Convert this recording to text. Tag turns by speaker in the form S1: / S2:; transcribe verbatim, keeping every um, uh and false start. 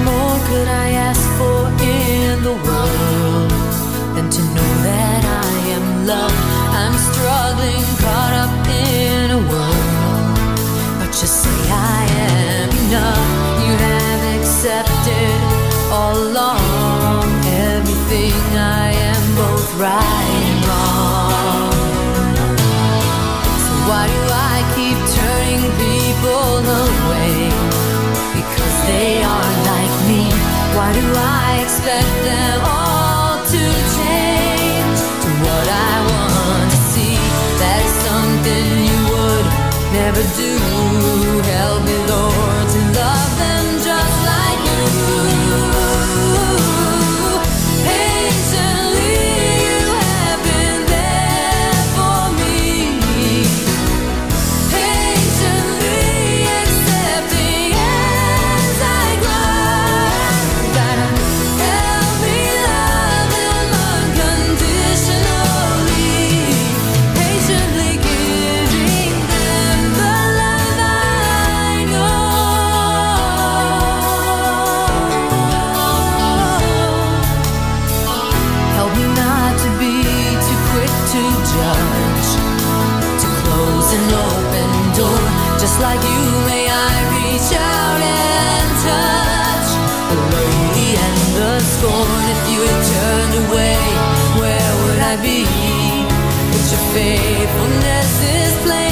S1: more could I ask for in the world than to know that I am loved? I'm struggling, caught up in a world, but you say I am enough. You have accepted all along everything I am, both right and wrong. So why do I keep turning people away? Because they aren't like me. Why do I expect them all to change to what I want to see? That is something you would never do. Help me, Lord, to love them just like you. Patiently you have been there for me. Patiently accepting as I grow. Gotta help me love them unconditionally. Patiently giving them the love I know. Help me not to be too quick to judge, to close an open door. Just like you, may I reach out and touch the lowly and the scorn. If you had turned away, where would I be? But your faithfulness is plain.